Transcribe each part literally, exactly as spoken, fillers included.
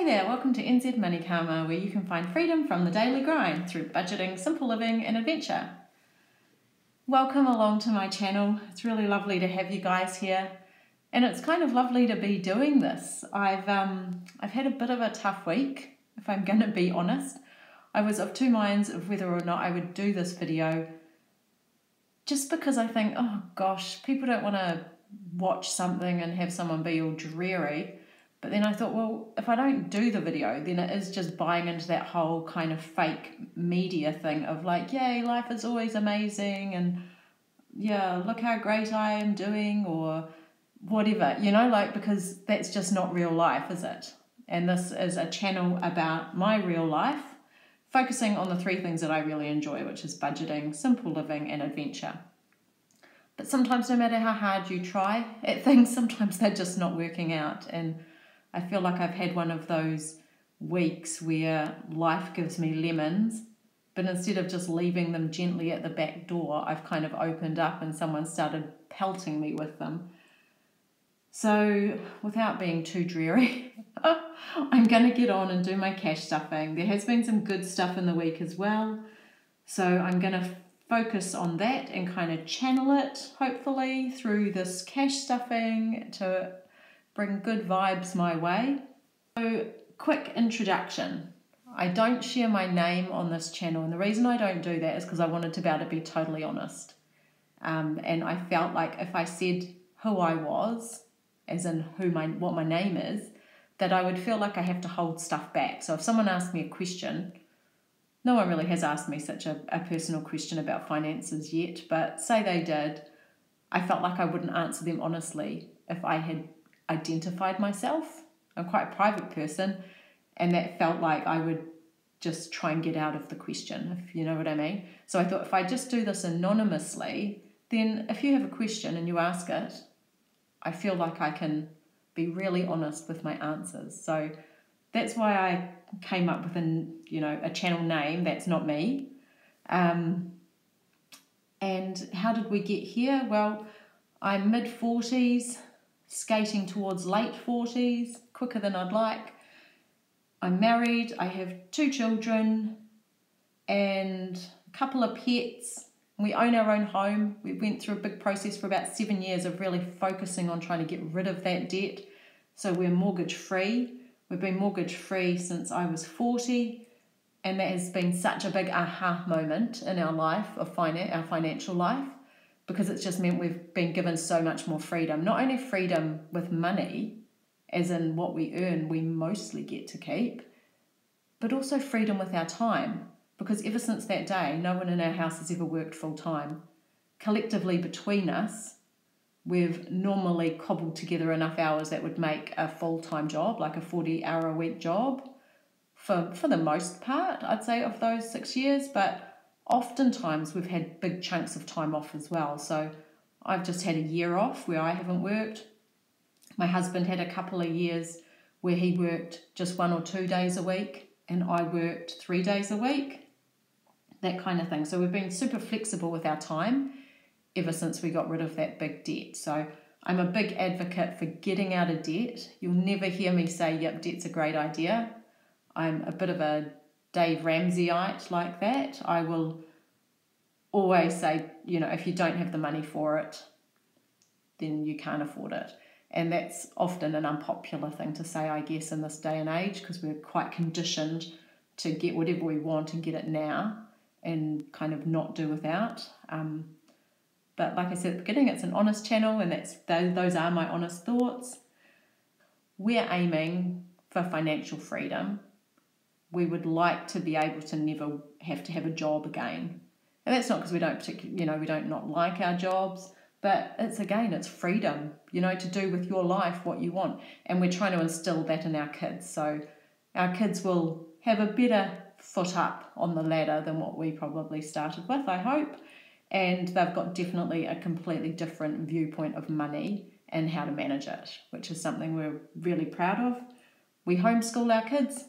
Hey there, welcome to N Z Money Karma, where you can find freedom from the daily grind through budgeting, simple living and adventure. Welcome along to my channel. It's really lovely to have you guys here, and it's kind of lovely to be doing this. I've um, I've had a bit of a tough week, if I'm going to be honest. I was of two minds of whether or not I would do this video, just because I think, oh gosh, people don't want to watch something and have someone be all dreary. But then I thought, well, if I don't do the video, then it is just buying into that whole kind of fake media thing of like, yay, life is always amazing, and yeah, look how great I am doing, or whatever, you know, like, because that's just not real life, is it? And this is a channel about my real life, focusing on the three things that I really enjoy, which is budgeting, simple living, and adventure. But sometimes, no matter how hard you try at things, sometimes they're just not working out. And I feel like I've had one of those weeks where life gives me lemons, but instead of just leaving them gently at the back door, I've kind of opened up and someone started pelting me with them. So without being too dreary, I'm going to get on and do my cash stuffing. There has been some good stuff in the week as well, so I'm going to focus on that and kind of channel it, hopefully, through this cash stuffing to bring good vibes my way. So, quick introduction. I don't share my name on this channel, and the reason I don't do that is because I wanted to be able to be totally honest. Um, and I felt like if I said who I was, as in who my what my name is, that I would feel like I have to hold stuff back. So if someone asked me a question, no one really has asked me such a, a personal question about finances yet, but say they did, I felt like I wouldn't answer them honestly if I had identified myself. I'm quite a private person, and that felt like I would just try and get out of the question, if you know what I mean. So I thought if I just do this anonymously, then if you have a question and you ask it, I feel like I can be really honest with my answers. So that's why I came up with an, you know, a channel name that's not me. Um, and how did we get here? Well, I'm mid forties, skating towards late forties, quicker than I'd like. I'm married, I have two children and a couple of pets. We own our own home. We went through a big process for about seven years of really focusing on trying to get rid of that debt. So we're mortgage free. We've been mortgage free since I was forty, and that has been such a big aha moment in our life, of finan- our financial life, because it's just meant we've been given so much more freedom. Not only freedom with money, as in what we earn, we mostly get to keep, but also freedom with our time, because ever since that day, no one in our house has ever worked full time. Collectively between us, we've normally cobbled together enough hours that would make a full-time job, like a forty hour a week job, for, for the most part, I'd say, of those six years, but oftentimes we've had big chunks of time off as well. So I've just had a year off where I haven't worked. My husband had a couple of years where he worked just one or two days a week, and I worked three days a week, that kind of thing. So we've been super flexible with our time ever since we got rid of that big debt. So I'm a big advocate for getting out of debt. You'll never hear me say, yep, debt's a great idea. I'm a bit of a Dave Ramseyite like that. I will always say, you know, if you don't have the money for it, then you can't afford it. And that's often an unpopular thing to say, I guess, in this day and age, because we're quite conditioned to get whatever we want and get it now and kind of not do without. Um, but like I said at the beginning, it's an honest channel, and that's those are my honest thoughts. We're aiming for financial freedom. We would like to be able to never have to have a job again. And that's not because we don't particularly, you know, we don't not like our jobs, but it's, again, it's freedom, you know, to do with your life what you want. And we're trying to instill that in our kids. So our kids will have a better foot up on the ladder than what we probably started with, I hope. And they've got definitely a completely different viewpoint of money and how to manage it, which is something we're really proud of. We homeschool our kids,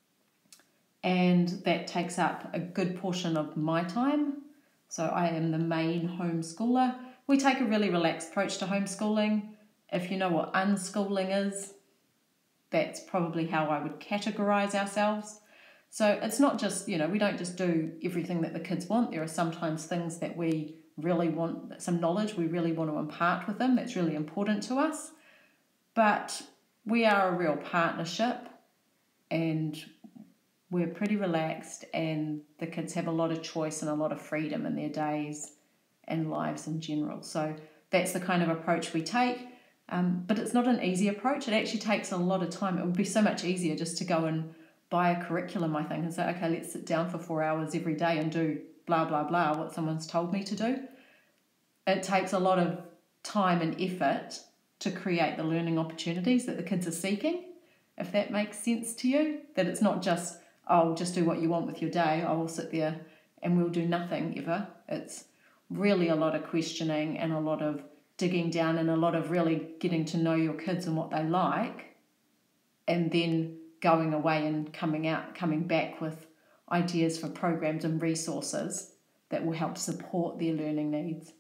and that takes up a good portion of my time. So I am the main homeschooler. We take a really relaxed approach to homeschooling. If you know what unschooling is, That's probably how I would categorize ourselves. So it's not just, you know, we don't just do everything that the kids want. There are sometimes things that we really want, some knowledge we really want to impart with them that's really important to us. But we are a real partnership, and we're pretty relaxed, and the kids have a lot of choice and a lot of freedom in their days and lives in general. So that's the kind of approach we take. Um, but it's not an easy approach. It actually takes a lot of time. It would be so much easier just to go and buy a curriculum, I think, and say, okay, let's sit down for four hours every day and do blah, blah, blah, what someone's told me to do. It takes a lot of time and effort to create the learning opportunities that the kids are seeking, if that makes sense to you. That it's not just, oh, just do what you want with your day. I will sit there and we'll do nothing ever. It's really a lot of questioning and a lot of digging down and a lot of really getting to know your kids and what they like, and then going away and coming out, coming back with ideas for programs and resources that will help support their learning needs.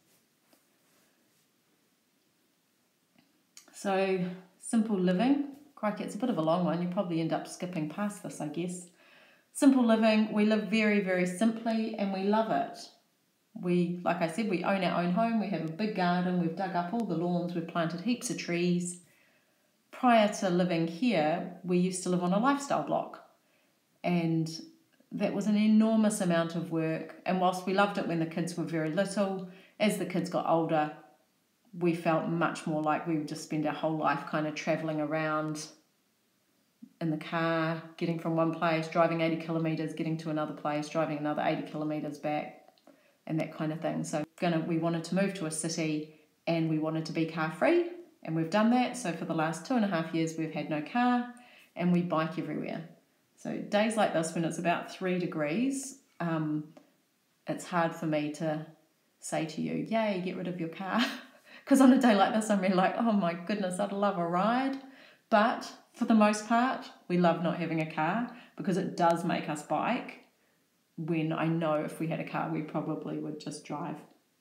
So, simple living. Crikey, it's a bit of a long one. You probably end up skipping past this, I guess. Simple living, we live very, very simply and we love it. We, like I said, we own our own home. We have a big garden. We've dug up all the lawns. We've planted heaps of trees. Prior to living here, we used to live on a lifestyle block, and that was an enormous amount of work. And whilst we loved it when the kids were very little, as the kids got older, we felt much more like we would just spend our whole life kind of travelling around in the car, getting from one place, driving eighty kilometres, getting to another place, driving another eighty kilometres back, and that kind of thing. So gonna, we wanted to move to a city and we wanted to be car free, and we've done that. So for the last two and a half years we've had no car and we bike everywhere. So days like this when it's about three degrees, um, it's hard for me to say to you, yay, get rid of your car. Because on a day like this I'm really like, oh my goodness, I'd love a ride. But for the most part, we love not having a car because it does make us bike, when I know if we had a car, we probably would just drive.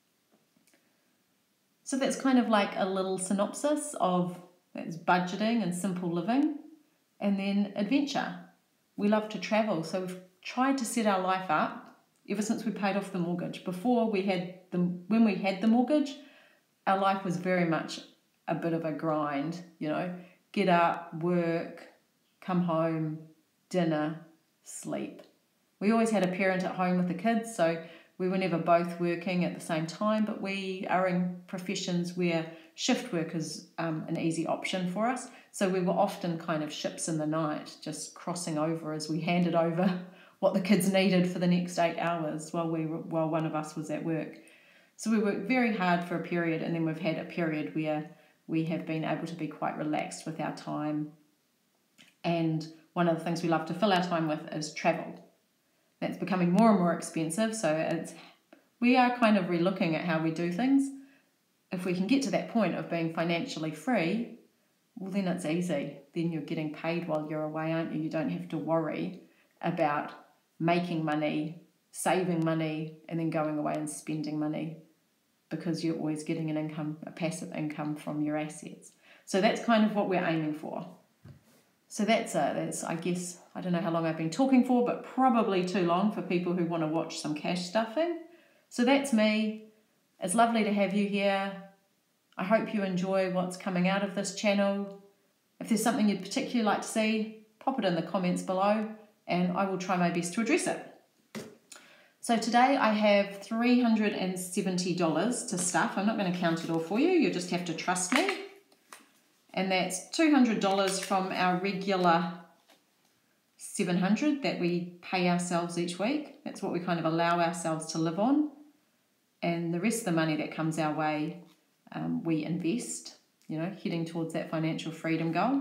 So that's kind of like a little synopsis of that's budgeting and simple living. And then adventure. We love to travel, so we've tried to set our life up ever since we paid off the mortgage. Before we had the, when we had the mortgage, our life was very much a bit of a grind, you know, get up, work, come home, dinner, sleep. We always had a parent at home with the kids, so we were never both working at the same time, but we are in professions where shift work is um, an easy option for us. So we were often kind of ships in the night, just crossing over as we handed over what the kids needed for the next eight hours while we were, while one of us was at work. So we worked very hard for a period, and then we've had a period where we have been able to be quite relaxed with our time. And one of the things we love to fill our time with is travel. That's becoming more and more expensive, so it's we are kind of relooking at how we do things. If we can get to that point of being financially free, well then it's easy. Then you're getting paid while you're away, aren't you? You don't have to worry about making money, saving money, and then going away and spending money, because you're always getting an income, a passive income from your assets. So that's kind of what we're aiming for. So that's, uh, that's, I guess, I don't know how long I've been talking for, but probably too long for people who want to watch some cash stuffing. So that's me. It's lovely to have you here. I hope you enjoy what's coming out of this channel. If there's something you'd particularly like to see, pop it in the comments below and I will try my best to address it. So today I have three hundred seventy dollars to stuff. I'm not going to count it all for you. You just have to trust me. And that's two hundred dollars from our regular seven hundred dollars that we pay ourselves each week. That's what we kind of allow ourselves to live on. And the rest of the money that comes our way, um, we invest, you know, heading towards that financial freedom goal.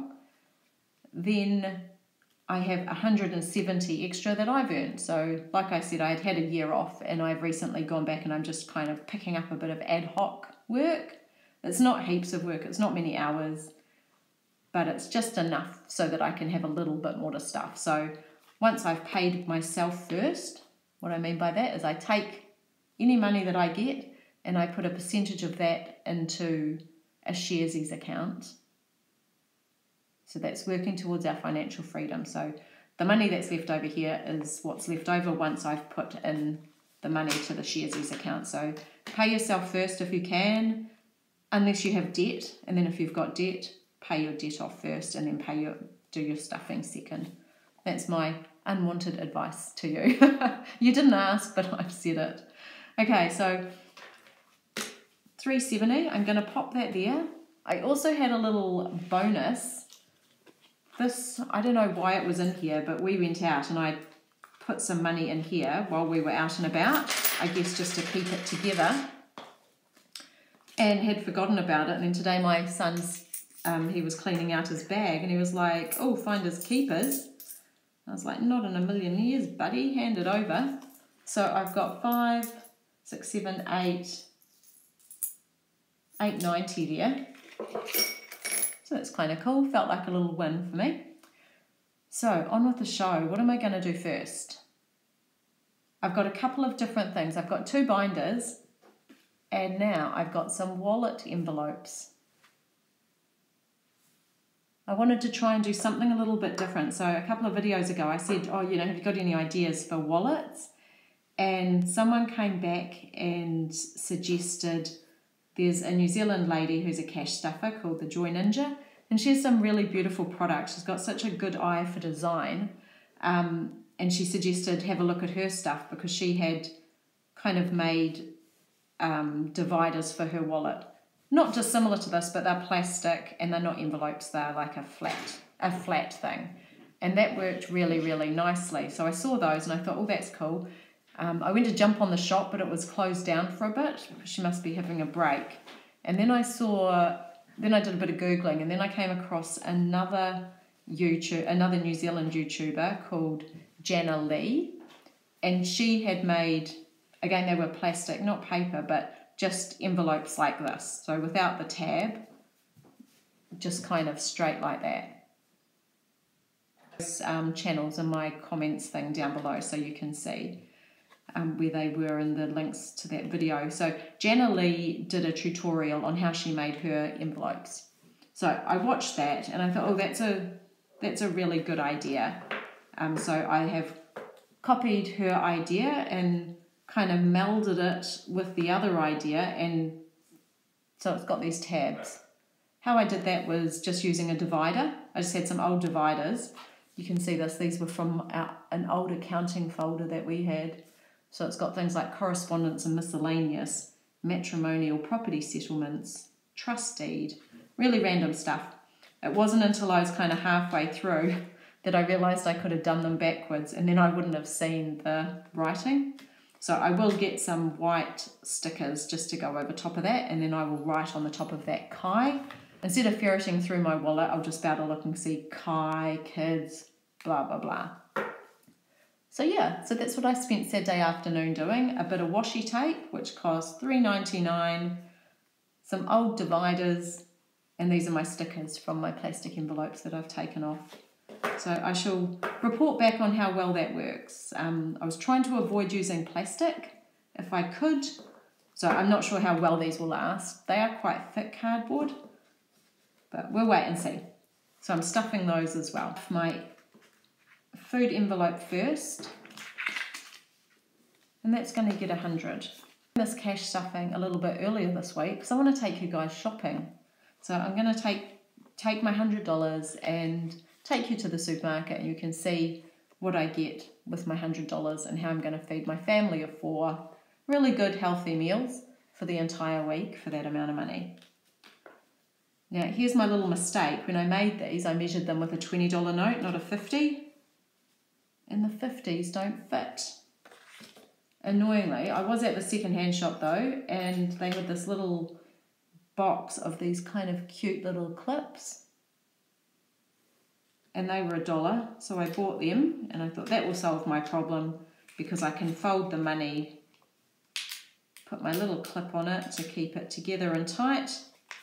Then I have one hundred seventy extra that I've earned. So like I said, I had had a year off and I've recently gone back and I'm just kind of picking up a bit of ad hoc work. It's not heaps of work, it's not many hours, but it's just enough so that I can have a little bit more to stuff. So once I've paid myself first, what I mean by that is I take any money that I get and I put a percentage of that into a Sharesies account. So that's working towards our financial freedom. So the money that's left over here is what's left over once I've put in the money to the Sharesies account. So pay yourself first if you can, unless you have debt. And then if you've got debt, pay your debt off first and then pay your do your stuffing second. That's my unwanted advice to you. You didn't ask, but I've said it. Okay, so three seventy, I'm going to pop that there. I also had a little bonus. This, I don't know why it was in here, but we went out and I put some money in here while we were out and about, I guess just to keep it together, and had forgotten about it. And then today my son's, um, he was cleaning out his bag and he was like, oh, finders keepers. I was like, not in a million years, buddy, hand it over. So I've got five, six, seven, eight, eight ninety there. So that's kind of cool. Felt like a little win for me. So on with the show. What am I going to do first? I've got a couple of different things. I've got two binders, and now I've got some wallet envelopes. I wanted to try and do something a little bit different. So a couple of videos ago I said, oh, you know, have you got any ideas for wallets? And someone came back and suggested there's a New Zealand lady who's a cash stuffer called the Joy Ninja, and she has some really beautiful products. She's got such a good eye for design, um, and she suggested have a look at her stuff because she had kind of made um, dividers for her wallet. Not dissimilar to this, but they're plastic and they're not envelopes, they're like a flat, a flat thing. And that worked really, really nicely. So I saw those and I thought, oh, that's cool. Um, I went to jump on the shop, but it was closed down for a bit because she must be having a break. And then I saw, then I did a bit of Googling, and then I came across another YouTube, another New Zealand YouTuber called Jana Lee, and she had made, again, they were plastic, not paper, but just envelopes like this. So without the tab, just kind of straight like that. Um, channels in my comments thing down below so you can see. Um, where they were in the links to that video. So Jana Lee did a tutorial on how she made her envelopes. So I watched that and I thought, oh, that's a that's a really good idea. Um, so I have copied her idea and kind of melded it with the other idea, and so it's got these tabs. How I did that was just using a divider. I just had some old dividers. You can see this. These were from our, an old accounting folder that we had. So it's got things like correspondence and miscellaneous, matrimonial property settlements, trust deed, really random stuff. It wasn't until I was kind of halfway through that I realised I could have done them backwards, and then I wouldn't have seen the writing. So I will get some white stickers just to go over top of that, and then I will write on the top of that Kai. Instead of ferreting through my wallet, I'll just be able to look and see Kai, kids, blah, blah, blah. So yeah, so that's what I spent Saturday afternoon doing. A bit of washi tape, which cost three ninety-nine, some old dividers, and these are my stickers from my plastic envelopes that I've taken off. So I shall report back on how well that works. Um, I was trying to avoid using plastic if I could, so I'm not sure how well these will last. They are quite thick cardboard, but we'll wait and see. So I'm stuffing those as well. My food envelope first, and that's going to get a hundred. This cash stuffing a little bit earlier this week because I want to take you guys shopping. So I'm going to take take my hundred dollars and take you to the supermarket, and you can see what I get with my hundred dollars and how I'm going to feed my family of four really good healthy meals for the entire week for that amount of money. Now here's my little mistake. When I made these, I measured them with a twenty dollar note, not a fifty. And the fifties don't fit. Annoyingly, I was at the second-hand shop though, and they had this little box of these kind of cute little clips, and they were a dollar, so I bought them, and I thought that will solve my problem because I can fold the money, put my little clip on it to keep it together and tight,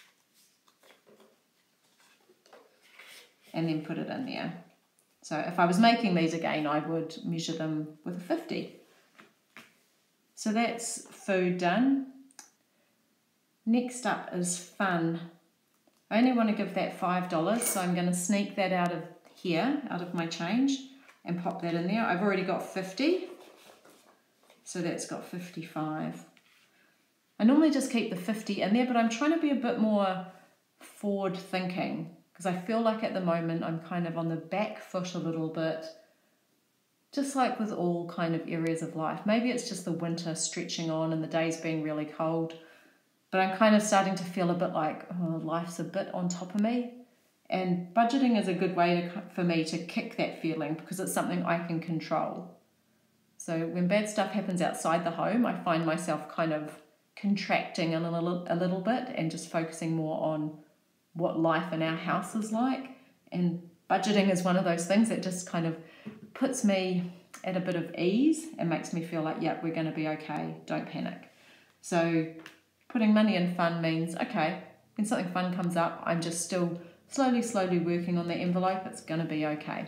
and then put it in there. So if I was making these again, I would measure them with a fifty. So that's food done. Next up is fun. I only want to give that five dollars, so I'm going to sneak that out of here, out of my change, and pop that in there. I've already got fifty, so that's got fifty-five. I normally just keep the fifty in there, but I'm trying to be a bit more forward thinking, because I feel like at the moment I'm kind of on the back foot a little bit, just like with all kind of areas of life. Maybe it's just the winter stretching on and the days being really cold, but I'm kind of starting to feel a bit like, oh, life's a bit on top of me. And budgeting is a good way to, for me to kick that feeling, because it's something I can control. So when bad stuff happens outside the home, I find myself kind of contracting a little, a little bit and just focusing more on what life in our house is like. And budgeting is one of those things that just kind of puts me at a bit of ease and makes me feel like, yep, we're going to be okay, don't panic. So putting money in fun means, okay, when something fun comes up, I'm just still slowly, slowly working on the envelope. It's going to be okay.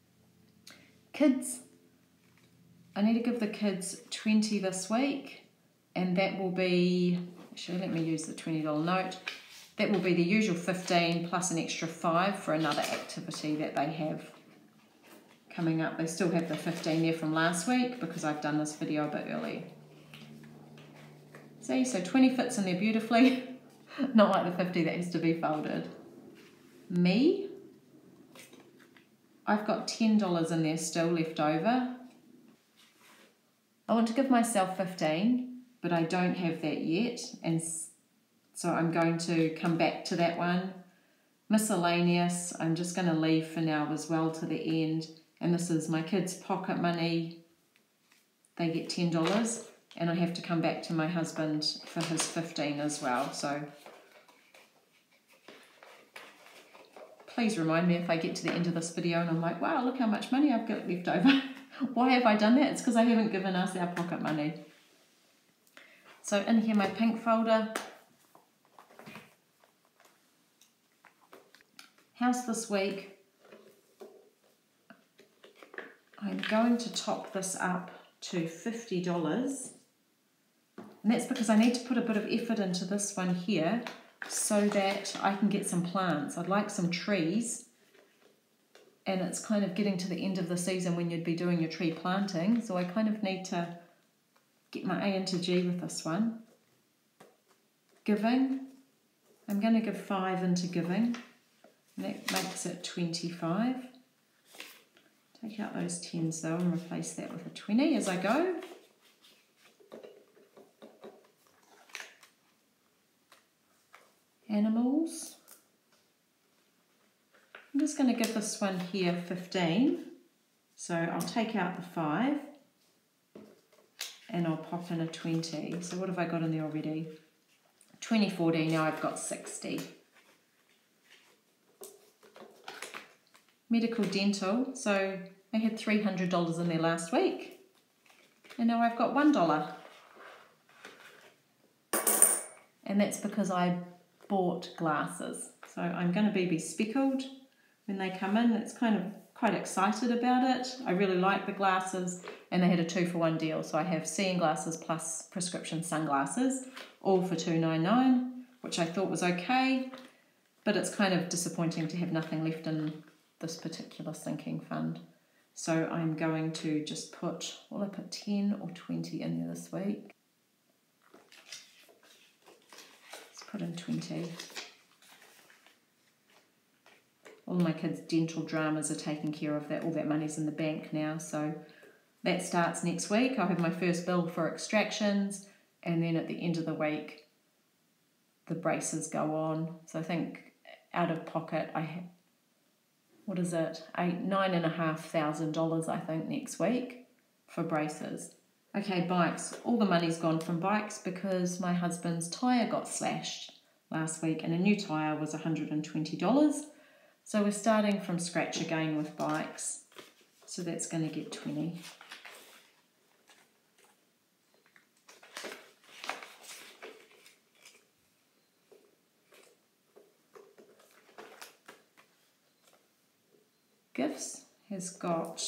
Kids, I need to give the kids twenty this week, and that will be, actually let me use the twenty dollar note, that will be the usual fifteen plus an extra five for another activity that they have coming up. They still have the fifteen there from last week because I've done this video a bit early. See, so twenty fits in there beautifully, not like the fifty that has to be folded. Me, I've got ten dollars in there still left over. I want to give myself fifteen, but I don't have that yet, and so I'm going to come back to that one. Miscellaneous, I'm just going to leave for now as well to the end, and this is my kids' pocket money. They get ten dollars, and I have to come back to my husband for his fifteen as well, so please remind me if I get to the end of this video and I'm like, wow, look how much money I've got left over. Why have I done that? It's because I haven't given us our pocket money. So in here, my pink folder. House this week. I'm going to top this up to fifty dollars. And that's because I need to put a bit of effort into this one here so that I can get some plants. I'd like some trees. And it's kind of getting to the end of the season when you'd be doing your tree planting. So I kind of need to get my A into G with this one. Giving. I'm going to give five into giving. And that makes it twenty-five. Take out those tens though and replace that with a twenty as I go. Animals. I'm just going to give this one here fifteen. So I'll take out the five and I'll pop in a twenty. So what have I got in there already? twenty, forty, now I've got sixty. Medical dental, so I had three hundred dollars in there last week. And now I've got one dollar. And that's because I bought glasses. So I'm going to be bespeckled when they come in. It's kind of quite excited about it. I really like the glasses, and they had a two for one deal. So I have seeing glasses plus prescription sunglasses, all for two ninety-nine, which I thought was okay, but it's kind of disappointing to have nothing left in this particular sinking fund. So I'm going to just put, will I put ten or twenty in there this week? Let's put in twenty. All my kids' dental dramas are taken care of. That all that money's in the bank now, so that starts next week. I'll have my first bill for extractions, and then at the end of the week, the braces go on. So I think out of pocket, I have, what is it, eight, nine and a half thousand dollars, I think, next week for braces. Okay, bikes. All the money's gone from bikes because my husband's tyre got slashed last week, and a new tyre was one hundred twenty dollars. So we're starting from scratch again with bikes. So that's going to get twenty. Gifts has got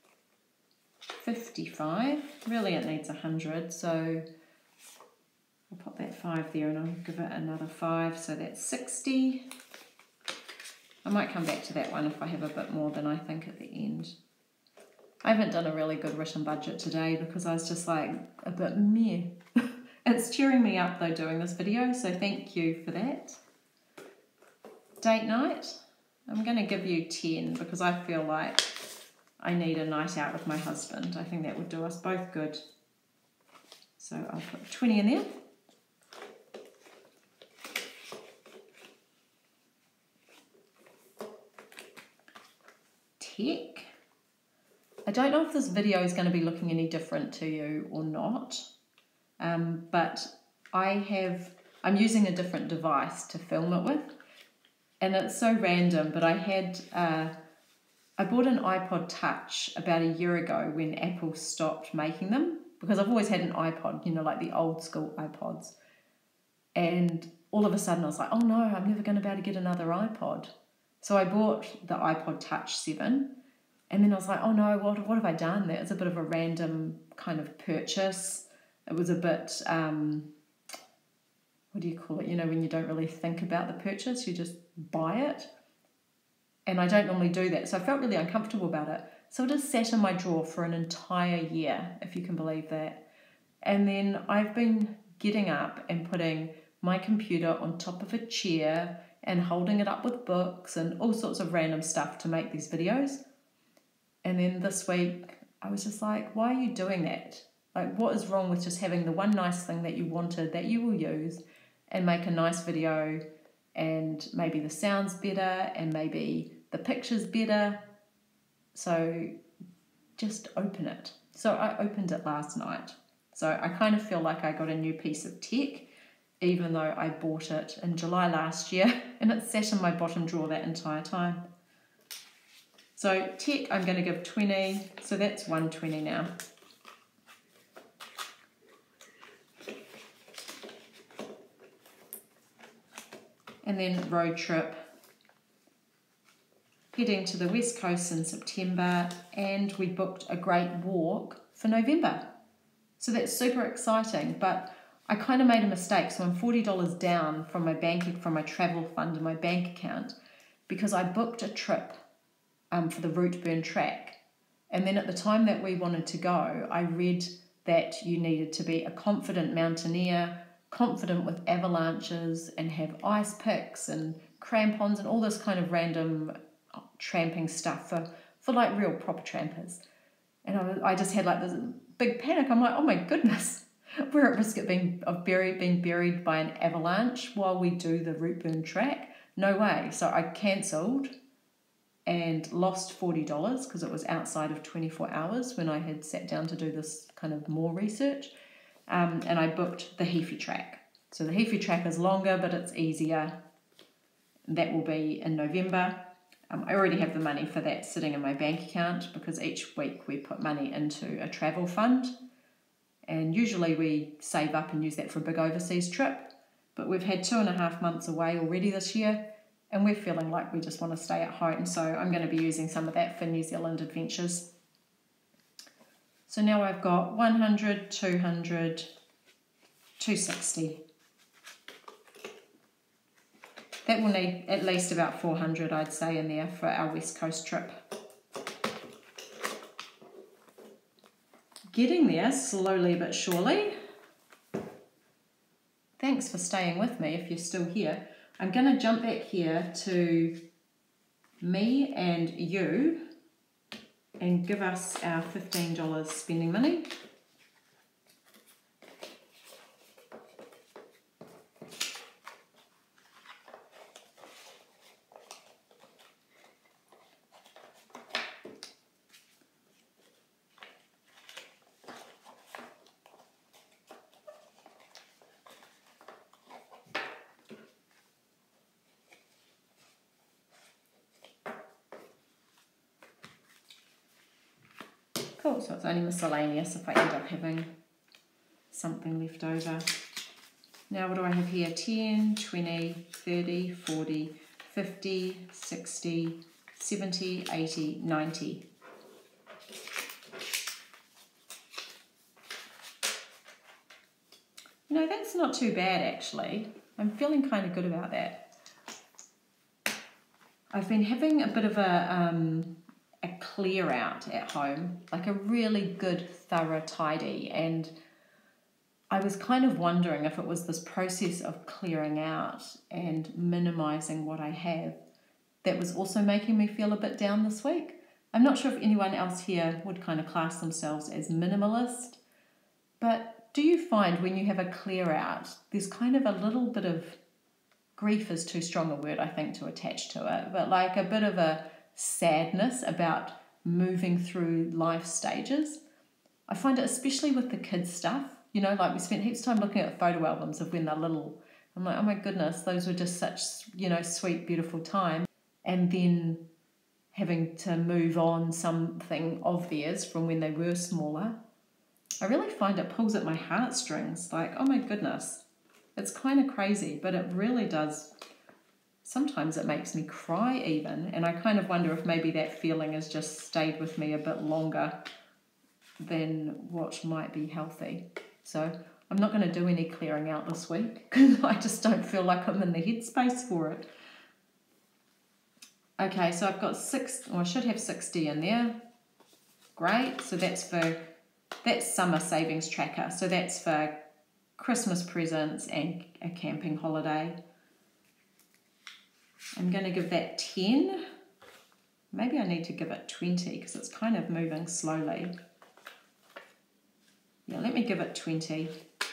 fifty-five. Really it needs one hundred, so I'll pop that five there and I'll give it another five, so that's sixty. I might come back to that one if I have a bit more than I think at the end. I haven't done a really good written budget today because I was just like a bit meh. It's cheering me up though doing this video, so thank you for that. Date night, I'm going to give you ten because I feel like I need a night out with my husband. I think that would do us both good. So I'll put twenty in there. Tech. I don't know if this video is going to be looking any different to you or not, um, but I have, I'm using a different device to film it with, and it's so random, but I had, uh, I bought an iPod Touch about a year ago when Apple stopped making them, because I've always had an iPod, you know, like the old school iPods, and all of a sudden I was like, oh no, I'm never going to be able to get another iPod. So I bought the iPod Touch seven, and then I was like, oh no, what, what have I done? That was a bit of a random kind of purchase. It was a bit, um, what do you call it? You know, when you don't really think about the purchase, you just buy it. And I don't normally do that, so I felt really uncomfortable about it. So it just sat in my drawer for an entire year, if you can believe that. And then I've been getting up and putting my computer on top of a chair and holding it up with books and all sorts of random stuff to make these videos. And then this week, I was just like, why are you doing that? Like, what is wrong with just having the one nice thing that you wanted that you will use and make a nice video, and maybe the sound's better and maybe the picture's better? So just open it. So I opened it last night. So I kind of feel like I got a new piece of tech, even though I bought it in July last year and it sat in my bottom drawer that entire time. So tech, I'm going to give twenty, so that's one hundred twenty now. And then road trip, heading to the West Coast in September, and we booked a great walk for November. So that's super exciting, but I kind of made a mistake, so I'm forty dollars down from my bank, from my travel fund in my bank account, because I booked a trip um, for the Routeburn track, and then at the time that we wanted to go, I read that you needed to be a confident mountaineer, confident with avalanches, and have ice picks and crampons and all this kind of random tramping stuff for, for like real proper trampers. And I, I just had like this big panic. I'm like, oh my goodness, we're at risk of being, of buried, being buried by an avalanche while we do the Routeburn track. No way. So I cancelled and lost forty dollars because it was outside of twenty-four hours when I had sat down to do this kind of more research. Um, and I booked the Heaphy track. So the Heaphy track is longer, but it's easier. That will be in November. Um, I already have the money for that sitting in my bank account because each week we put money into a travel fund. And usually we save up and use that for a big overseas trip. But we've had two and a half months away already this year, and we're feeling like we just want to stay at home. So I'm going to be using some of that for New Zealand adventures. So now I've got one hundred, two hundred, two hundred sixty. That will need at least about four hundred, I'd say, in there for our West Coast trip. Getting there slowly but surely. Thanks for staying with me if you're still here. I'm going to jump back here to me and you and give us our fifteen dollars spending money. Cool, so it's only miscellaneous if I end up having something left over. Now what do I have here? ten, twenty, thirty, forty, fifty, sixty, seventy, eighty, ninety. You you know, that's not too bad actually. I'm feeling kind of good about that. I've been having a bit of a, um, a clear out at home, like a really good thorough tidy, and I was kind of wondering if it was this process of clearing out and minimizing what I have that was also making me feel a bit down this week. I'm not sure if anyone else here would kind of class themselves as minimalist, but do you find when you have a clear out, there's kind of a little bit of, grief is too strong a word I think to attach to it, but like a bit of a sadness about moving through life stages. I find it especially with the kids stuff, you know, like we spent heaps of time looking at photo albums of when they're little. I'm like, oh my goodness, those were just such, you know, sweet, beautiful time. And then having to move on something of theirs from when they were smaller, I really find it pulls at my heartstrings. Like, oh my goodness, it's kind of crazy, but it really does. Sometimes it makes me cry even, and I kind of wonder if maybe that feeling has just stayed with me a bit longer than what might be healthy. So I'm not going to do any clearing out this week because I just don't feel like I'm in the headspace for it. Okay, so I've got six, or I should have sixty in there. Great, so that's for, that's summer savings tracker. So that's for Christmas presents and a camping holiday. I'm going to give that ten. Maybe I need to give it twenty because it's kind of moving slowly. Yeah, let me give it twenty.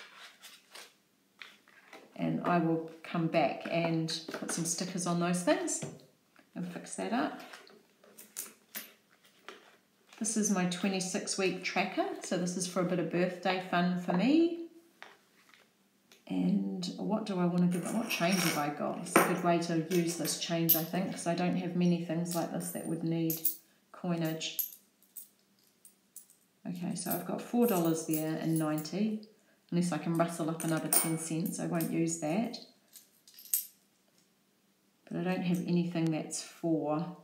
And I will come back and put some stickers on those things and fix that up. This is my twenty-six week tracker. So this is for a bit of birthday fun for me. And what do I want to give it? What change have I got? It's a good way to use this change, I think, because I don't have many things like this that would need coinage. Okay, so I've got four dollars there and ninety. Unless I can rustle up another ten cents, I won't use that. But I don't have anything that's four.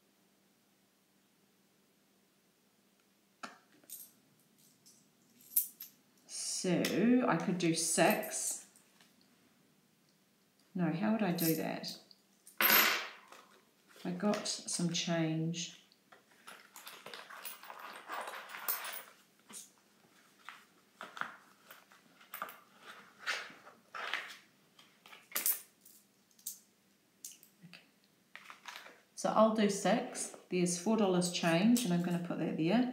So I could do six. No, how would I do that? I got some change. So I'll do six. There's four dollars change, and I'm going to put that there.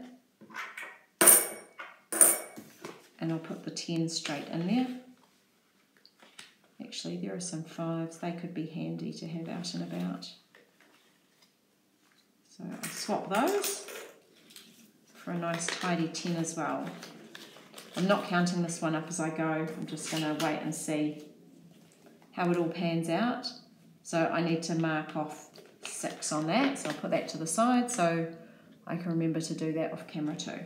And I'll put the ten straight in there. Actually, there are some fives. They could be handy to have out and about. So I'll swap those for a nice tidy ten as well. I'm not counting this one up as I go. I'm just going to wait and see how it all pans out. So I need to mark off six on that. So I'll put that to the side so I can remember to do that off camera too.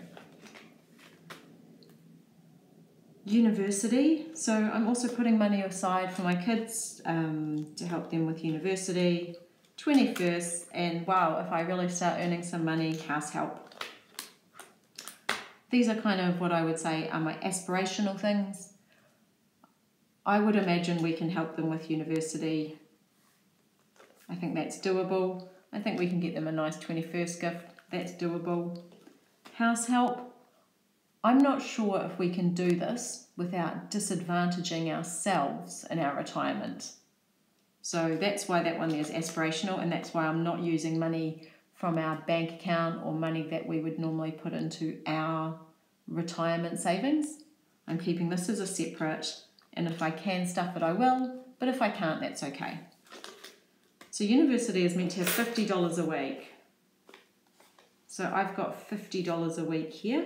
University. So I'm also putting money aside for my kids um, to help them with university. twenty-first, and wow, if I really start earning some money, house help. These are kind of what I would say are my aspirational things. I would imagine we can help them with university. I think that's doable. I think we can get them a nice twenty-first gift. That's doable. House help. I'm not sure if we can do this without disadvantaging ourselves in our retirement. So that's why that one there is aspirational, and that's why I'm not using money from our bank account or money that we would normally put into our retirement savings. I'm keeping this as a separate, and if I can stuff it, I will, but if I can't, that's okay. So university is meant to have fifty dollars a week. So I've got fifty dollars a week here.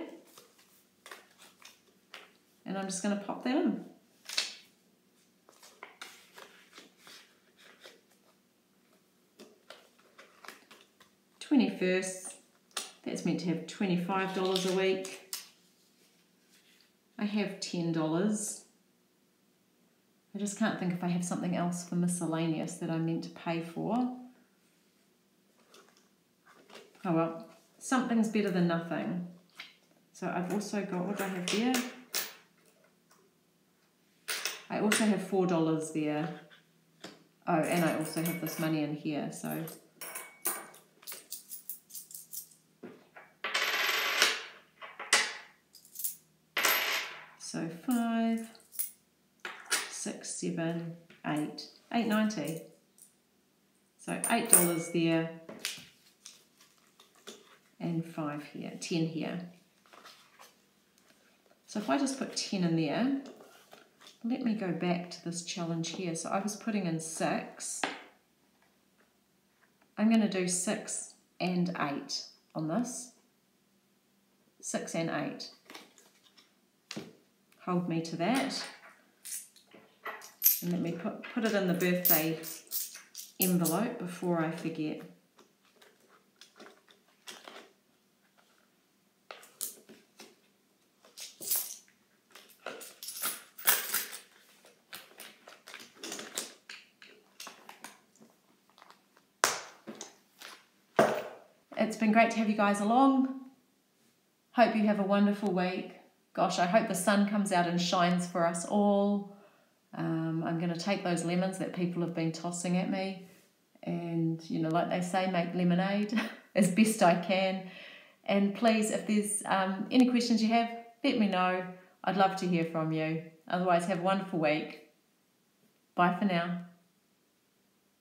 And I'm just going to pop that in. twenty-first, that's meant to have twenty-five dollars a week. I have ten dollars. I just can't think if I have something else for miscellaneous that I'm meant to pay for. Oh well, something's better than nothing. So I've also got, what do I have there? I also have four dollars there. Oh, and I also have this money in here, so... So five, six, seven, eight, eight ninety. So eight dollars there, and five here, ten here. So if I just put ten in there, let me go back to this challenge here. So I was putting in six. I'm going to do six and eight on this. Six and eight. Hold me to that. And let me put, put it in the birthday envelope before I forget. It's been great to have you guys along. Hope you have a wonderful week. Gosh, I hope the sun comes out and shines for us all. Um, I'm going to take those lemons that people have been tossing at me and, you know, like they say, make lemonade as best I can. And please, if there's um, any questions you have, let me know. I'd love to hear from you. Otherwise, have a wonderful week. Bye for now.